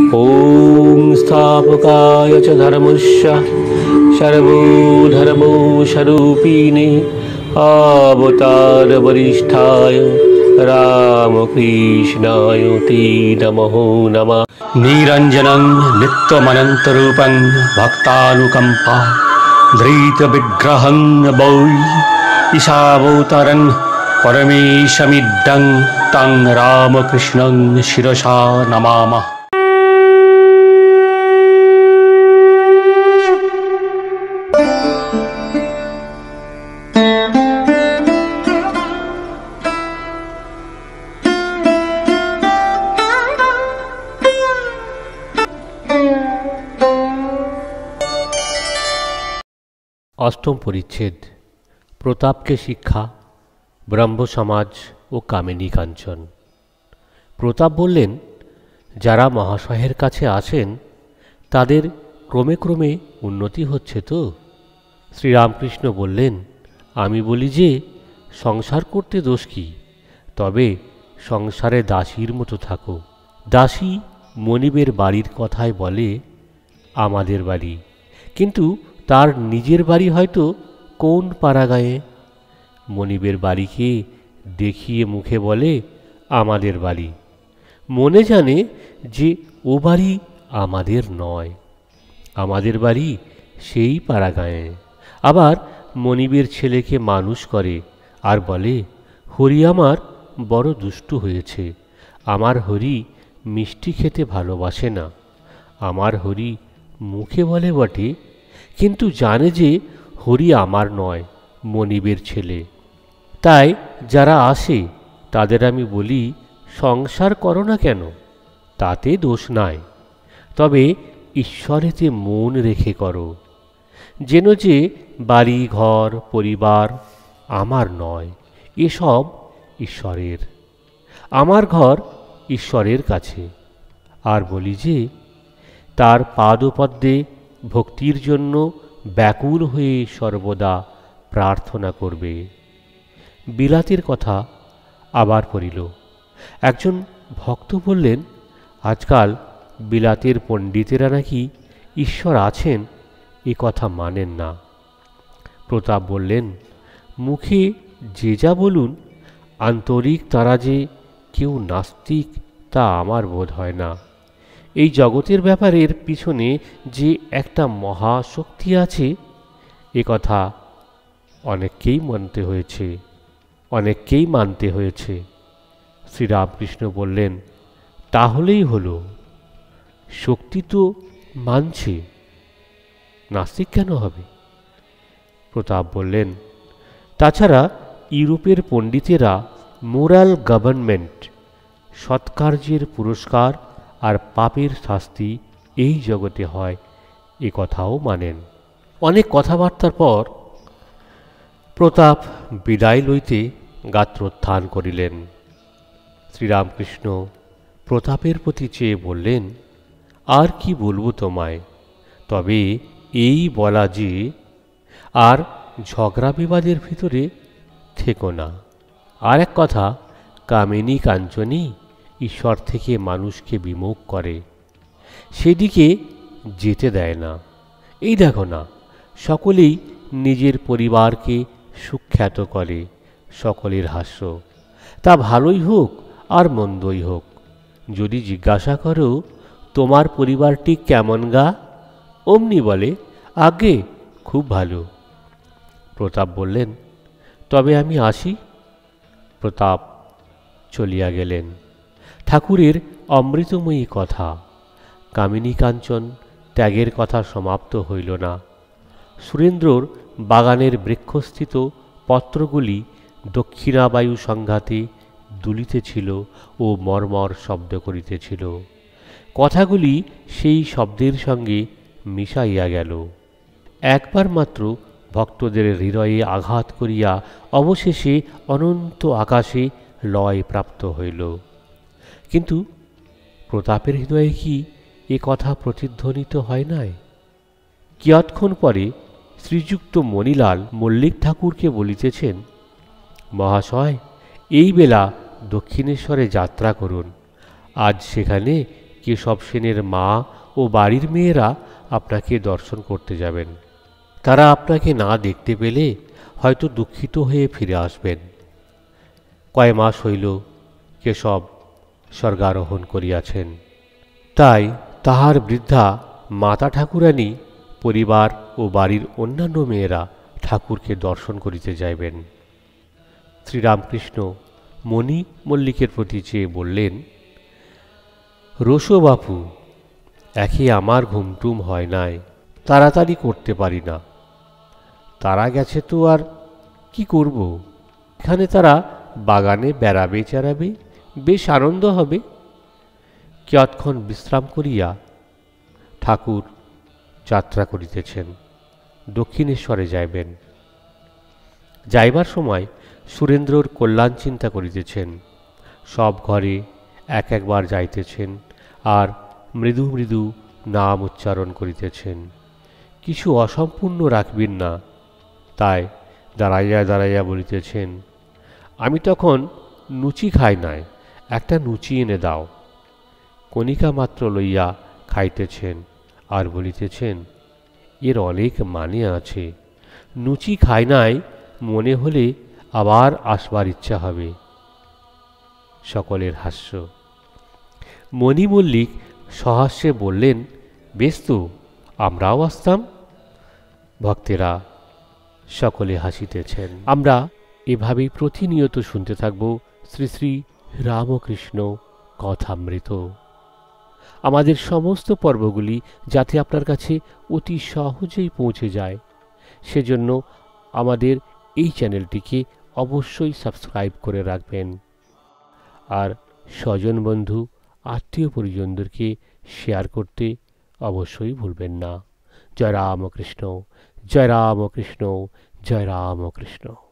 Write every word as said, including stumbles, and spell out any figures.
ॐ स्थापकाय च धर्मस्य सर्वधर्मो स्वरूपिणे अवतार वरिष्ठाय रामकृष्णाय ते नमो नमः। निरञ्जनं नित्यमनन्तरूपं भक्तानुकम्पा धृतविग्रहं वै ईशावतारं परमेशमिदं तं रामकृष्णं शिरसा नमामः। অষ্টম পরিচ্ছেদ প্রতাপকে শিক্ষা, ব্রহ্ম সমাজ ও কামিনী কাঞ্চন। প্রতাপ বললেন, যারা মহাশয়ের কাছে আসেন তাদের ক্রমে ক্রমে উন্নতি হচ্ছে তো? শ্রীরামকৃষ্ণ বললেন, আমি বলি যে সংসার করতে দোষ কি, তবে সংসারে দাসীর মতো থাকো। দাসী মনিবের বাড়ির কথায় বলে আমাদের বাড়ি, কিন্তু তার নিজের বাড়ি হয়তো কোন পাড়াগাঁয়ে। মনিবের বাড়িকে দেখিয়ে মুখে বলে আমাদের বাড়ি, মনে জানে যে ও বাড়ি আমাদের নয়, আমাদের বাড়ি সেই পাড়াগাঁয়ে। আবার মনিবের ছেলেকে মানুষ করে আর বলে হরি আমার বড় দুষ্টু হয়েছে, আমার হরি মিষ্টি খেতে ভালোবাসে না। আমার হরি মুখে বলে বটে, কিন্তু জানে যে হরি আমার নয়, মনিবের ছেলে। তাই যারা আসে তাদের আমি বলি সংসার করো না কেন, তাতে দোষ নাই, তবে ঈশ্বরেতে মন রেখে করো। যেন যে বাড়ি ঘর পরিবার আমার নয়, এসব ঈশ্বরের। আমার ঘর ঈশ্বরের কাছে। আর বলি যে তার পাদপদ্মে ভক্তির জন্য ব্যাকুল হয়ে সর্বদা প্রার্থনা করবে। বিলাতের কথা আবার পড়িল। একজন ভক্ত বললেন, আজকাল বিলাতের পণ্ডিতেরা নাকি ঈশ্বর আছেন এ কথা মানেন না। প্রতাপ বললেন, মুখে যে যা বলুন, আন্তরিক তারা যে কেউ নাস্তিক তা আমার বোধ হয় না। এই জগতের ব্যাপারের পিছনে যে একটা মহাশক্তি আছে এ কথা অনেককেই মানতে হয়েছে অনেককেই মানতে হয়েছে শ্রীরামকৃষ্ণ বললেন, তাহলেই হলো, শক্তি তো মানছে, নাস্তিক কেন হবে? প্রতাপ বললেন, তাছাড়া ইউরোপের পণ্ডিতেরা মোরাল গভর্নমেন্ট, সৎকার্যের পুরস্কার আর পাপের শাস্তি এই জগতে হয় এ কথাও মানেন। অনেক কথাবার্তার পর প্রতাপ বিদায় লইতে গাত্রোত্থান করিলেন। শ্রীরামকৃষ্ণ প্রতাপের প্রতি চেয়ে বললেন, আর কি বলবো তোমায়, তবে এই বলা যে আর ঝগড়া বিবাদের ভিতরে থেকো না। আর এক কথা, কামিনী কাঞ্চনী ঈশ্বর থেকে মানুষকে বিমুখ করে, সেদিকে যেতে দেয় না। এই দেখো না, সকলেই নিজের পরিবারকে সুখ্যাত করে, সকলের হাস্য, তা ভালোই হোক আর মন্দই হোক। যদি জিজ্ঞাসা করো তোমার পরিবারটি কেমন গা, অমনি বলে আগে খুব ভালো। প্রতাপ বললেন, তবে আমি আসি। প্রতাপ চলিয়া গেলেন। ঠাকুরের অমৃতময়ী কথা, কামিনী কাঞ্চন ত্যাগের কথা সমাপ্ত হইল না। সুরেন্দ্রর বাগানের বৃক্ষস্থিত পত্রগুলি দক্ষিণাবায়ু সংঘাতে দুলিতেছিল ও মর্মর শব্দ করিতেছিল। কথাগুলি সেই শব্দের সঙ্গে মিশাইয়া গেল। একবার মাত্র ভক্তদের হৃদয়ে আঘাত করিয়া অবশেষে অনন্ত আকাশে লয় প্রাপ্ত হইল। কিন্তু প্রতাপের হৃদয়ে কি এ কথা প্রতিধ্বনিত হয় নাই? কিয়ৎক্ষণ পরে শ্রীযুক্ত মণিলাল মল্লিক ঠাকুরকে বলিতেছেন, মহাশয়, এই বেলা দক্ষিণেশ্বরে যাত্রা করুন, আজ সেখানে কেশব সেনের মা ও বাড়ির মেয়েরা আপনাকে দর্শন করতে যাবেন। তারা আপনাকে না দেখতে পেলে হয়তো দুঃখিত হয়ে ফিরে আসবেন। কয় মাস হইল কেশব স্বর্গারোহণ করিয়াছেন। তাই তাহার বৃদ্ধা মাতা ঠাকুরানী পরিবার ও বাড়ির অন্যান্য মেয়েরা ঠাকুরকে দর্শন করিতে যাইবেন। শ্রীরামকৃষ্ণ মণি মল্লিকের প্রতি চেয়ে বললেন, রোশো বাপু, একে আমার ঘুমটুম হয় নাই, তাড়াতাড়ি করতে পারি না। তারা গেছে তো আর কি করব? এখানে তারা বাগানে বেড়াবে চেড়াবে, বেশ আনন্দ হবে। কিয়ৎক্ষণ বিশ্রাম করিয়া ঠাকুর যাত্রা করিতেছেন, দক্ষিণেশ্বরে যাইবেন। যাইবার সময় সুরেন্দ্রর কল্যাণ চিন্তা করিতেছেন। সব ঘরে এক একবার যাইতেছেন আর মৃদু মৃদু নাম উচ্চারণ করিতেছেন। কিছু অসম্পূর্ণ রাখবেন না, তাই দাঁড়াইয়া দাঁড়াইয়া বলিতেছেন, আমি তখন নুচি খাই নাই, একটা নুচি এনে দাও। কণিকা মাত্র লইয়া খাইতেছেন আর বলিতেছেন, এর অনেক মানে আছে। নুচি খাই নাই মনে হলে আবার আসবার ইচ্ছা হবে। সকলের হাস্য। মণি মল্লিক সহাস্যে বললেন, বেশ তো, আমরাও আসতাম। ভক্তেরা সকলে হাসিতেছেন। আমরা এভাবেই প্রতিনিয়ত শুনতে থাকব শ্রী শ্রী রামকৃষ্ণ কথামৃত। আমাদের সমস্ত পর্বগুলি যাতে আপনার কাছে অতি সহজেই পৌঁছে যায়, সেজন্য আমাদের এই চ্যানেলটিকে অবশ্যই সাবস্ক্রাইব করে রাখবেন আর স্বজন বন্ধু আত্মীয় পরিজনদেরকে শেয়ার করতে অবশ্যই ভুলবেন না। জয় রামকৃষ্ণ, জয় রামকৃষ্ণ, জয় রামকৃষ্ণ।